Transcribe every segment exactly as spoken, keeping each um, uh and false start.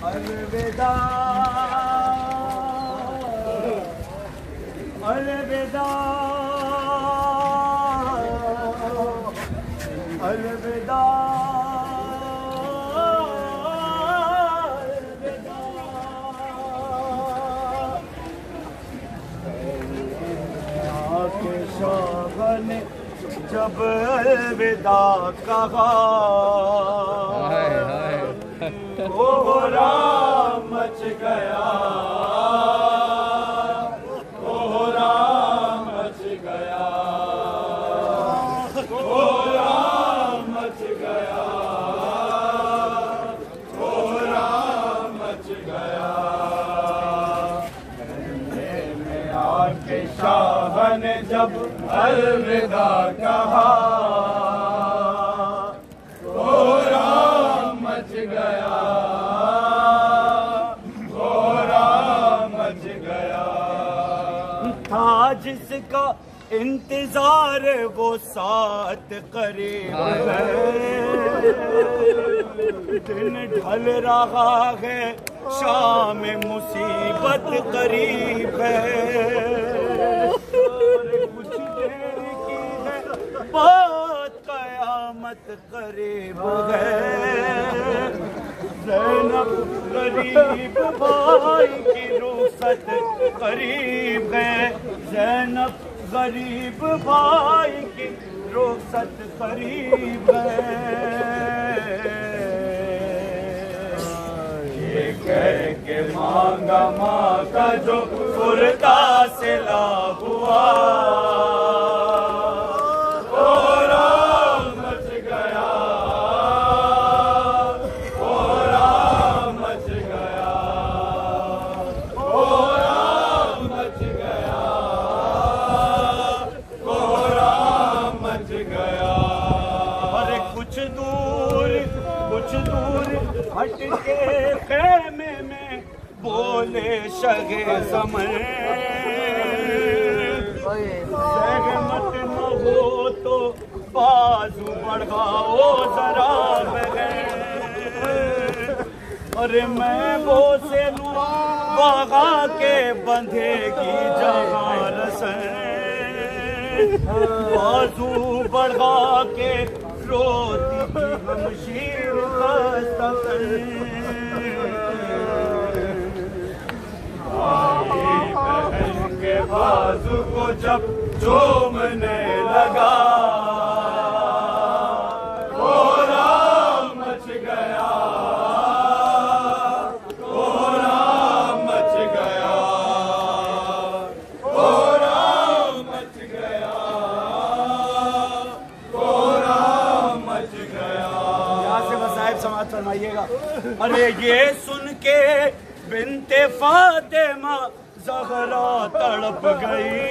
अलविदा अलविदा अलविदा ने जब अलविदा कहा कोहरा मच गया कोहरा मच गया कोहरा मच गया कोहरा मच गया में आके शाह ने जब अलविदा कहा कोहरा मच गया कोहरा मच गया था जिसका इंतजार वो साथ करीब है दिन ढल रहा है शाम मुसीबत करीब है बात कयामत करीब है ज़ैनब गरीब भाई की रुखसत करीब है ज़ैनब गरीब भाई की रुखसत करीब है ये कह के मांगा माँ का जो कुर्ता सिला हुआ हट के खेमे में बोले शगे समय सहमत न हो तो बाजू बढ़ाओ जरा अरे मैं वो से लूं बगा के बंधेगी जहाँ रसन बाजू बढ़ा के रोती हमशीर के बाजू को जब चूमने लगा कोहरा मच गया कोहरा मच गया कोहरा मच गया कोहरा मच गया यहाँ से मसाइब समाज फरमाइएगा अरे ये सुन के बिन्ते फातिमा ज़हरा तड़प गई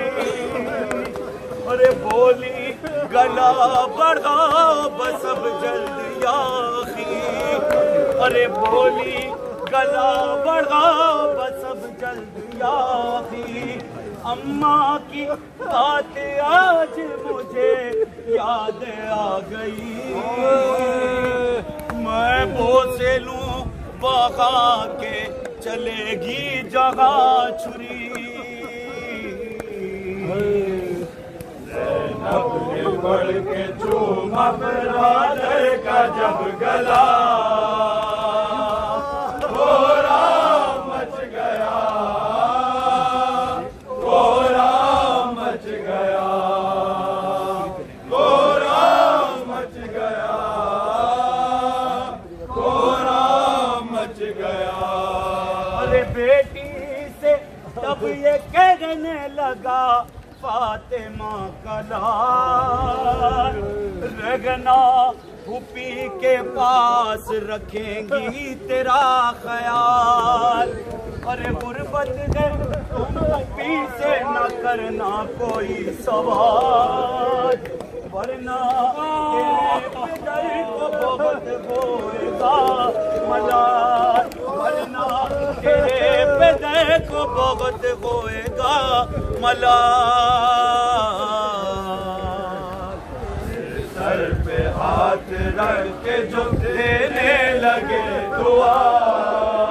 अरे बोली गला बढ़ाओ बस अब जल्दी आखी अरे बोली गला बढ़ाओ बस अब जल्दी आखी अम्मा की बात आज मुझे याद आ गई मैं बोसे लूं बगा के चलेगी जगह छुरी ज़ैनब ने बढ़ के चूमा बरादर का जब गला कोहरा मच गया कोहरा मच गया कोहरा मच गया कोहरा मच गया अरे बेटी से तब ये कहने लगा फातिमा का लाल रगना फूफी के पास रखेंगी तेरा ख्याल अरे गुर्बत है तुम फूफी से न करना कोई सवाल वरना तेरे को बहुत होएगा मलाल वरना तेरे पैदर को बहुत होएगा मलाल सर पे हाथ रख के जो देने लगे दुआ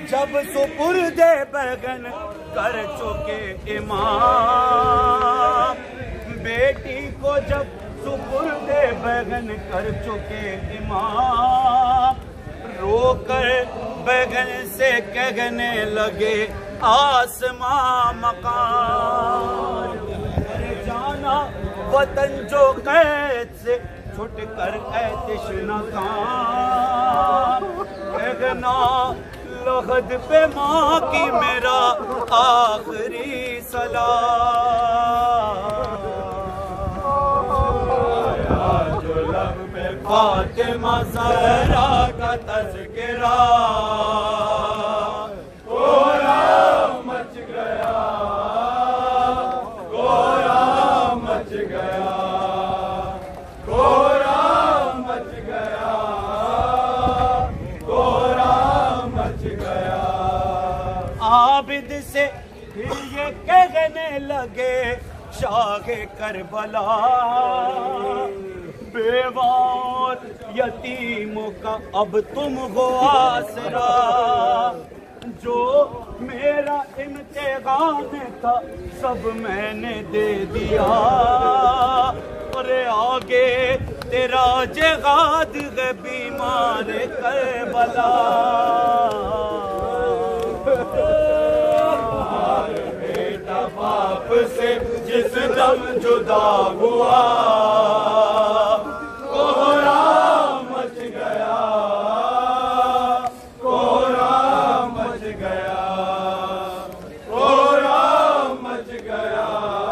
जब सुपुर्दे बैगन कर चुके इमाम, बेटी को जब सुपुर्दे बैगन कर चुके इमाम, रोकर बैगन से कहने लगे आसमां मकान। जाना वतन जो कैद से छुट कर ऐ तिश्ना काम, कहना लहद पे माँ की मेरा आखिरी सलाम। जो लब पे फातिमा ज़हरा का तज़किरा, कोरा मच गया, कोरा मच गया, कोरा मच गया, कोरा मच गया। आबिद से फिर ये कहने लगे शाहे करबला, बेवा और यतीमों का अब तुम हो आसरा। जो मेरा इम्तिहान था सब मैंने दे दिया, अरे आगे तेरा जिहाद है बीमार करबला। बेटा बाप से जिस दम जुदा हुआ, कोहरा मच गया, कोहरा मच गया, कोहरा मच गया,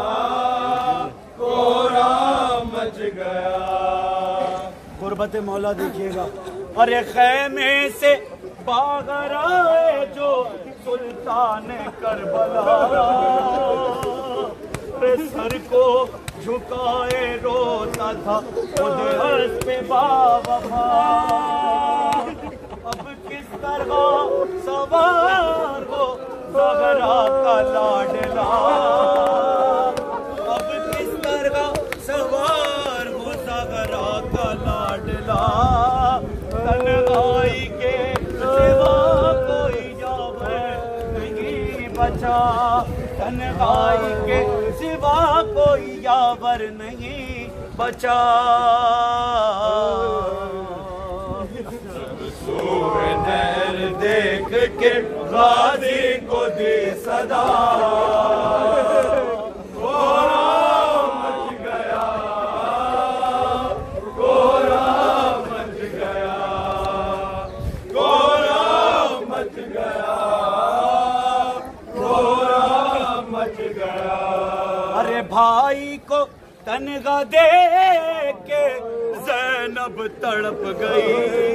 कोहरा मच गया। गुरबत मौला देखिएगा। अरे खैमे से बाहर आए जो सुल्तान करबला, सर को झुकाए रोता था खुद हर्ष पे बाबा। अब किस तरह सवार हो ज़हरा का लाडला, अब किस तरह सवार हो ज़हरा का लाडला। तन्हाई के सिवा कोई यावर नहीं बचा, तन्हाई के सिवा कोई यावर नहीं बचा। सूए नहर देख के गाजी को दी सदा, कोहरा मच गया, कोहरा मच गया, कोहरा मच गया, कोहरा मच गया। अरे भाई को तनगा दे के ज़ैनब तड़प गई,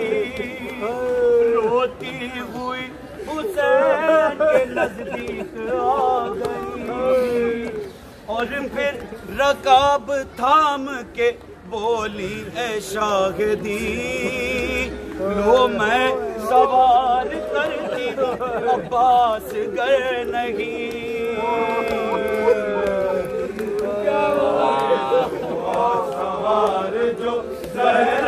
रोती हुई हुसैन के नजदीक आ गई। और फिर रकाब थाम के बोली ऐ शाहिदी, लो मैं सवार करती हूँ अब्बास गए नहीं। सवार जो